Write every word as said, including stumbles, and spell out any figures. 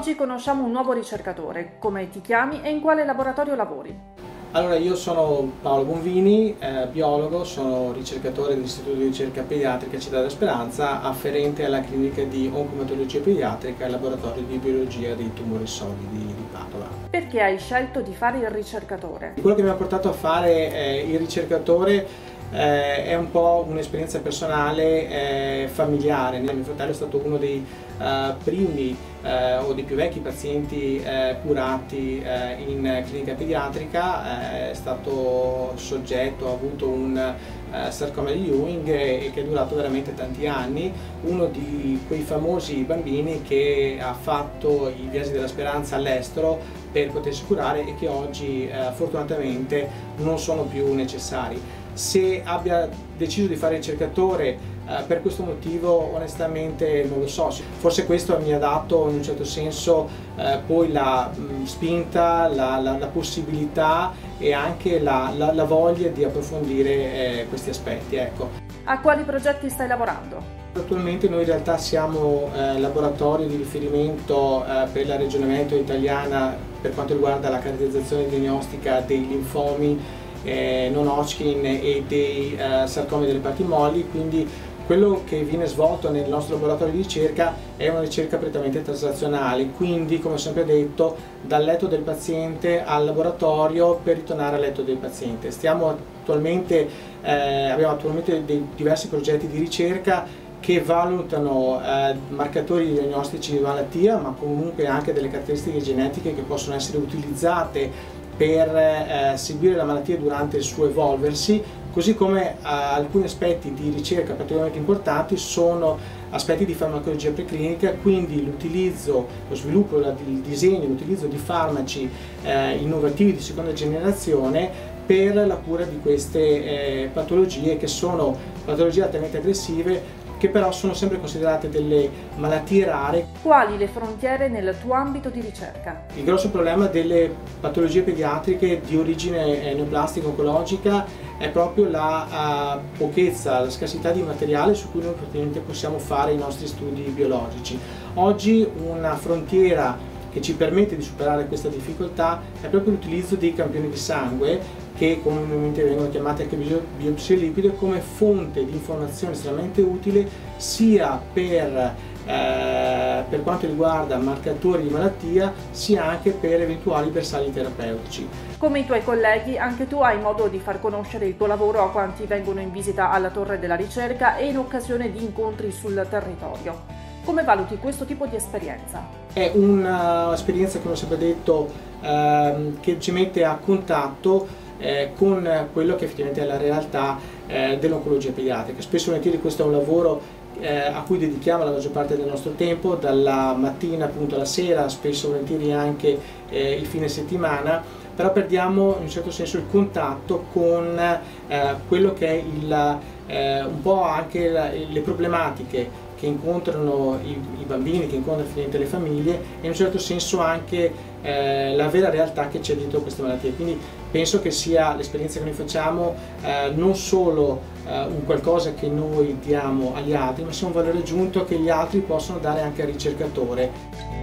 Oggi conosciamo un nuovo ricercatore. Come ti chiami e in quale laboratorio lavori? Allora, io sono Paolo Bonvini, eh, biologo, sono ricercatore dell'Istituto di Ricerca Pediatrica Città della Speranza, afferente alla clinica di oncomatologia pediatrica e al laboratorio di biologia dei tumori solidi di Padova. Perché hai scelto di fare il ricercatore? Quello che mi ha portato a fare eh, il ricercatore eh, è un po' un'esperienza personale, eh, familiare. Mio fratello è stato uno dei eh, primi eh, o dei più vecchi pazienti eh, curati eh, in clinica pediatrica, eh, è stato soggetto, ha avuto un eh, sarcoma di Ewing e, e che è durato veramente tanti anni, uno di quei famosi bambini che ha fatto i viaggi della speranza all'estero per potersi curare e che oggi eh, fortunatamente non sono più necessari. Se abbia deciso di fare ricercatore eh, per questo motivo onestamente non lo so, forse questo mi ha dato in un certo senso eh, poi la mh, spinta, la, la, la possibilità e anche la, la, la voglia di approfondire eh, questi aspetti. Ecco. A quali progetti stai lavorando? Attualmente noi in realtà siamo eh, laboratorio di riferimento eh, per la regione Veneto italiana per quanto riguarda la caratterizzazione diagnostica dei linfomi Eh, non Hodgkin e dei eh, sarcomi delle parti molli, quindi quello che viene svolto nel nostro laboratorio di ricerca è una ricerca prettamente traslazionale, quindi come ho sempre detto dal letto del paziente al laboratorio per ritornare al letto del paziente. Stiamo attualmente, eh, abbiamo attualmente dei diversi progetti di ricerca che valutano eh, marcatori diagnostici di malattia, ma comunque anche delle caratteristiche genetiche che possono essere utilizzate per eh, seguire la malattia durante il suo evolversi, così come eh, alcuni aspetti di ricerca particolarmente importanti sono aspetti di farmacologia preclinica, quindi l'utilizzo, lo sviluppo, il disegno, l'utilizzo di farmaci eh, innovativi di seconda generazione per la cura di queste eh, patologie che sono patologie altamente aggressive, che però sono sempre considerate delle malattie rare. Quali le frontiere nel tuo ambito di ricerca? Il grosso problema delle patologie pediatriche di origine neoplastica oncologica è proprio la uh, pochezza, la scarsità di materiale su cui noi praticamente possiamo fare i nostri studi biologici. Oggi una frontiera che ci permette di superare questa difficoltà è proprio l'utilizzo dei campioni di sangue, che comunemente vengono chiamate anche biopsie liquide, come fonte di informazione estremamente utile sia per, eh, per quanto riguarda marcatori di malattia, sia anche per eventuali bersagli terapeutici. Come i tuoi colleghi, anche tu hai modo di far conoscere il tuo lavoro a quanti vengono in visita alla Torre della Ricerca e in occasione di incontri sul territorio. Come valuti questo tipo di esperienza? È un'esperienza, come ho sempre detto, ehm, che ci mette a contatto eh, con quello che effettivamente è la realtà eh, dell'oncologia pediatrica. Spesso e volentieri questo è un lavoro eh, a cui dedichiamo la maggior parte del nostro tempo, dalla mattina appunto alla sera, spesso e volentieri anche eh, il fine settimana, però perdiamo in un certo senso il contatto con eh, quello che è il, eh, un po' anche la, le problematiche che incontrano i, i bambini, che incontrano le famiglie e in un certo senso anche eh, la vera realtà che c'è dietro queste malattie. Quindi penso che sia l'esperienza che noi facciamo eh, non solo eh, un qualcosa che noi diamo agli altri, ma sia un valore aggiunto che gli altri possono dare anche al ricercatore.